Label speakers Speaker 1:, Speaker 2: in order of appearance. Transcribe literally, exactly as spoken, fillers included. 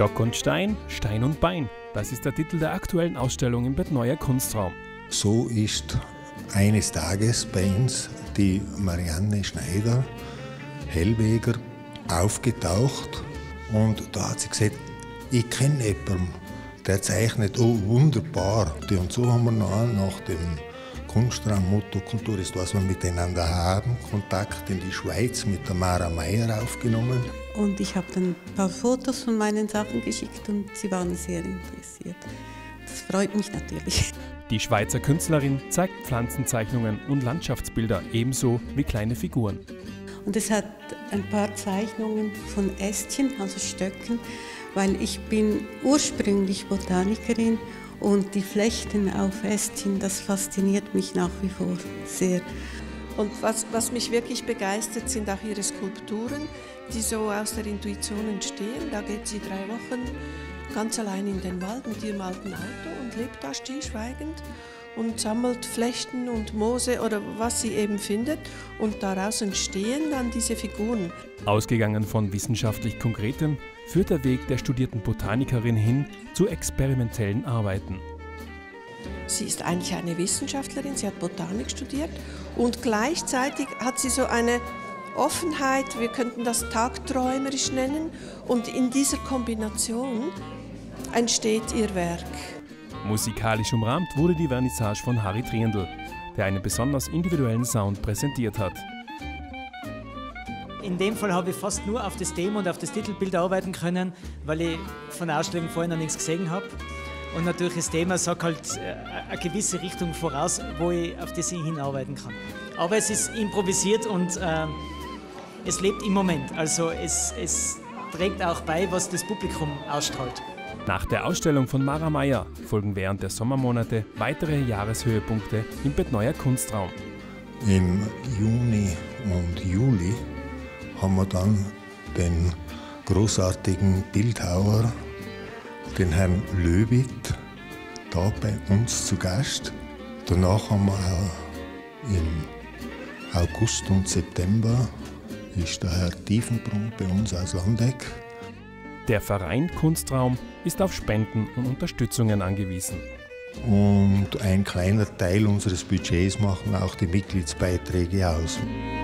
Speaker 1: Stock und Stein, Stein und Bein. Das ist der Titel der aktuellen Ausstellung im Bedneuer Kunstraum.
Speaker 2: So ist eines Tages bei uns die Marianne Schneider, Hellweger, aufgetaucht und da hat sie gesagt, ich kenne jemanden, der zeichnet, oh wunderbar. Und so haben wir nach dem Kunstraum Motto Kultur ist, was wir miteinander haben, Kontakt in die Schweiz mit der Mara Meyer aufgenommen.
Speaker 3: Und ich habe dann ein paar Fotos von meinen Sachen geschickt und sie waren sehr interessiert. Das freut mich natürlich.
Speaker 1: Die Schweizer Künstlerin zeigt Pflanzenzeichnungen und Landschaftsbilder ebenso wie kleine Figuren.
Speaker 3: Und es hat ein paar Zeichnungen von Ästchen, also Stöcken, weil ich bin ursprünglich Botanikerin und die Flechten auf Ästchen, das fasziniert mich nach wie vor sehr.
Speaker 4: Und was, was mich wirklich begeistert, sind auch ihre Skulpturen, die so aus der Intuition entstehen. Da geht sie drei Wochen ganz allein in den Wald mit ihrem alten Auto und lebt da stillschweigend und sammelt Flechten und Moose oder was sie eben findet. Und daraus entstehen dann diese Figuren.
Speaker 1: Ausgegangen von wissenschaftlich Konkretem führt der Weg der studierten Botanikerin hin zu experimentellen Arbeiten.
Speaker 4: Sie ist eigentlich eine Wissenschaftlerin, sie hat Botanik studiert und gleichzeitig hat sie so eine Offenheit, wir könnten das tagträumerisch nennen, und in dieser Kombination entsteht ihr Werk.
Speaker 1: Musikalisch umrahmt wurde die Vernissage von Harry Triendl, der einen besonders individuellen Sound präsentiert hat.
Speaker 5: In dem Fall habe ich fast nur auf das Thema und auf das Titelbild arbeiten können, weil ich von der Ausstellung vorher noch nichts gesehen habe. Und natürlich das Thema sagt halt eine gewisse Richtung voraus, wo ich auf das ich hinarbeiten kann. Aber es ist improvisiert und äh, es lebt im Moment. Also es, es trägt auch bei, was das Publikum ausstrahlt.
Speaker 1: Nach der Ausstellung von Mara Meyer folgen während der Sommermonate weitere Jahreshöhepunkte im Bedneuer Kunstraum.
Speaker 2: Im Juni und Juli haben wir dann den großartigen Bildhauer, den Herrn Löwit, da bei uns zu Gast. Danach haben wir auch im August und September ist der Herr Tiefenbrunn bei uns aus Landeck.
Speaker 1: Der Verein Kunstraum ist auf Spenden und Unterstützungen angewiesen.
Speaker 2: Und ein kleiner Teil unseres Budgets machen auch die Mitgliedsbeiträge aus.